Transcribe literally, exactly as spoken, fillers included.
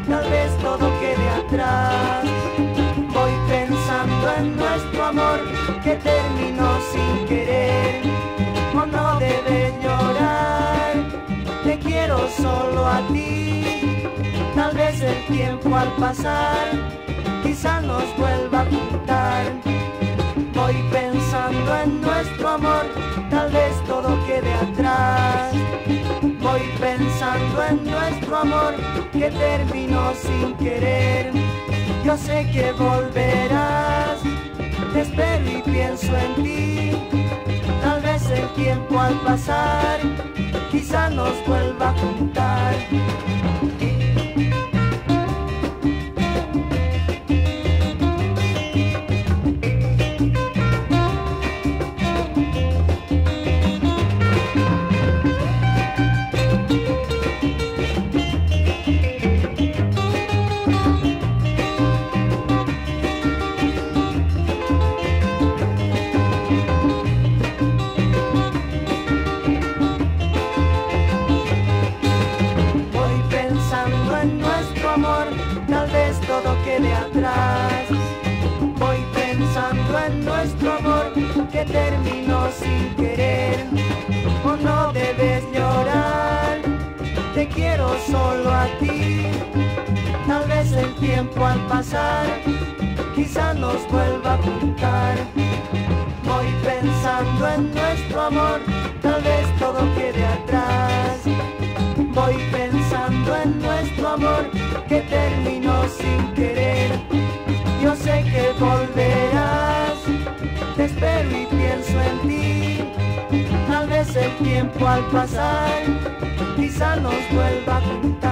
tal vez todo quede atrás. Voy pensando en nuestro amor que terminó sin querer. Oh, no debes llorar, te quiero solo a ti. Tal vez el tiempo al pasar quizá nos vuelva a juntar. Voy pensando en nuestro amor, tal vez todo quede atrás. Voy pensando en nuestro amor que terminó sin querer. Yo sé que volverás, te espero y pienso en ti. Tal vez el tiempo al pasar quizá nos vuelva a juntar. Tal vez todo quede atrás. Voy pensando en nuestro amor que terminó sin querer. Oh, no debes llorar, te quiero solo a ti. Tal vez el tiempo al pasar quizá nos vuelva a juntar. Voy pensando en nuestro amor, tal vez todo quede atrás. Voy pensando en nuestro amor que terminó sin querer. Yo sé que volverás, te espero y pienso en ti. Tal vez el tiempo al pasar quizá nos vuelva a juntar.